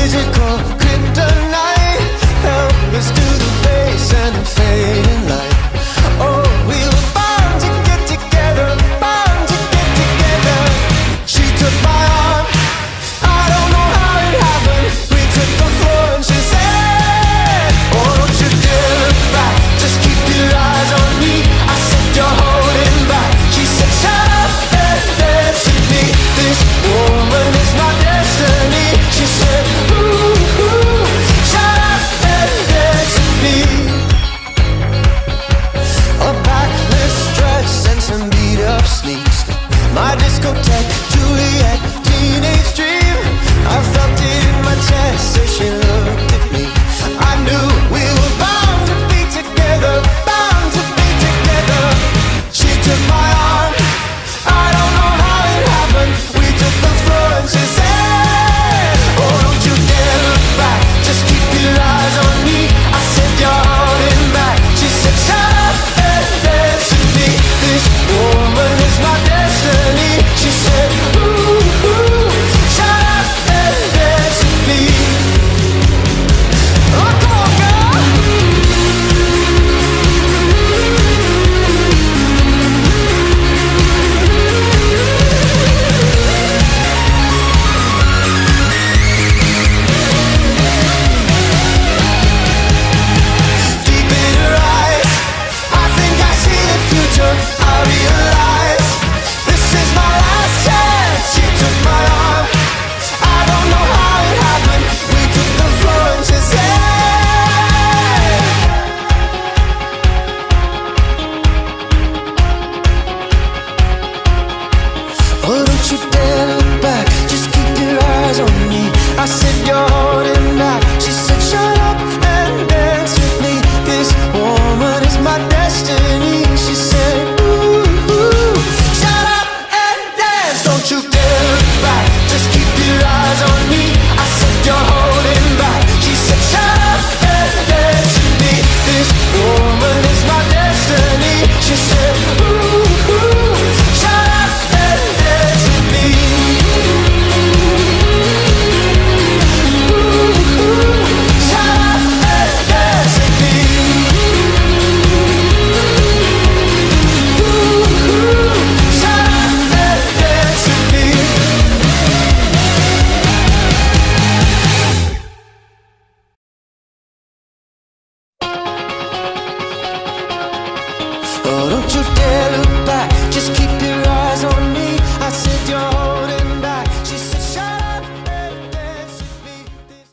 physical kryptonite. Help us to the face and the fading light. Oh, we were bound to get together, bound to get together. She took my arm, I don't know how it happened. We took the floor and she said, oh, don't you dare look back, just keep your eyes on me. I said, you're holding back. She said, shut up and dance with me. This woman is my destiny. She said, ooh, ooh, shut up and dance with me. A backless dress and some beat up sneaks. My discotheque, Juliet, teenage dream. I felt it in my chest as she looked at me. I knew we were bound to be together, bound to be together. She took my arm, I don't know how it happened. We took the floor and she said, oh, don't you dare look back, just keep